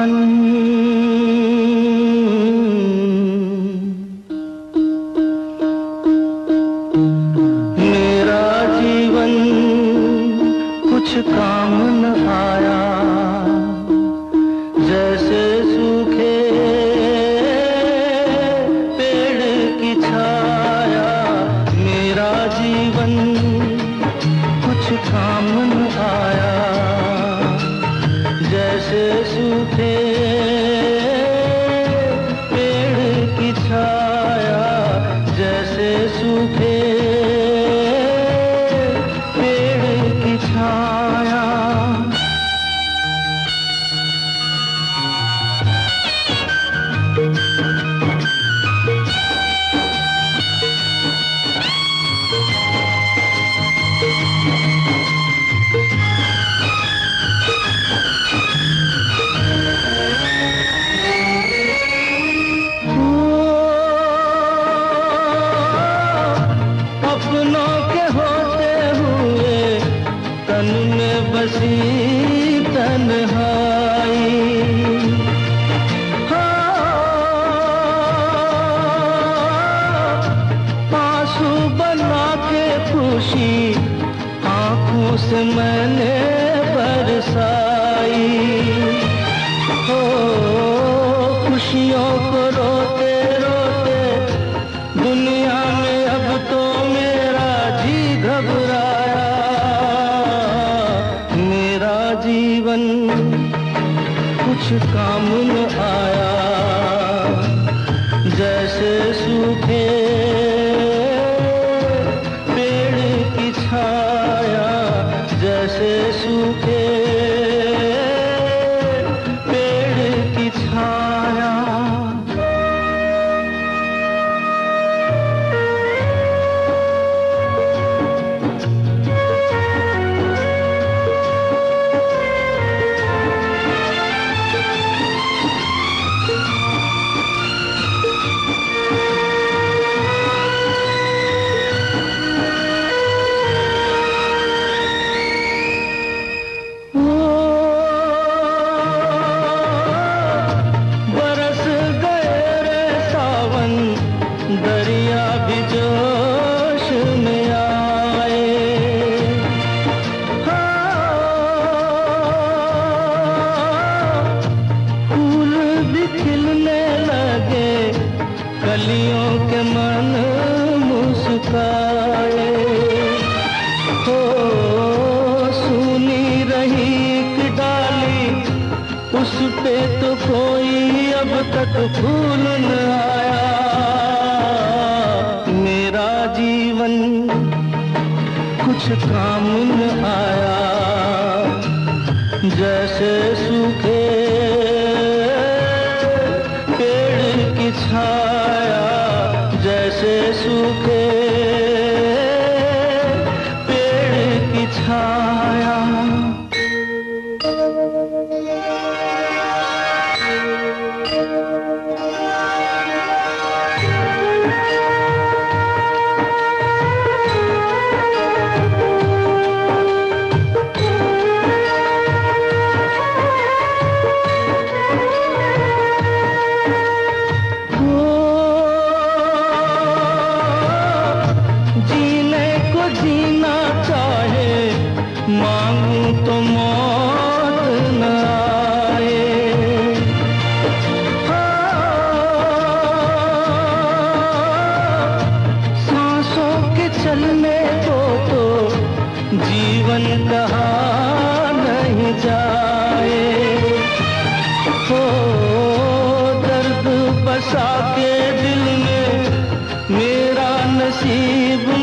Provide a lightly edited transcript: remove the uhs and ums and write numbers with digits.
जीवन मेरा जीवन कुछ काम न आया, जैसे सूखे पेड़ की छाया। मेरा जीवन कुछ काम न आया, जैसे सूखे पेड़ की छाया, जैसे सूखे पेड़ की छाया। अपनों के होते हुए तन में बसी तन्हाई, आंसू बना के खुशी आंखों से मैंने बरसाई। हो खुशियों को रोते रोते दुनिया में अब तो मेरा जी घबराया। मेरा जीवन कुछ काम न आया, जैसे सूखे पेड़ की छाया, जैसे सूखे पेड़ की छाया। दरिया भी जोश में आए, फूल भी खिलने लगे, कलियों के मन मुस्काए। हो सुनी रही एक डाली, उस पे तो कोई अब तक फूल न आया। मेरा जीवन कुछ काम न आया, जैसे सूखे पेड़ की छाया, जैसे सूखे पेड़ की छाया। जीना चाहे मांगू तो मौत न आए, सांसों के चलने को तो जीवन कहा नहीं जाए। हो दर्द बसा के दिल में मेरा नसीब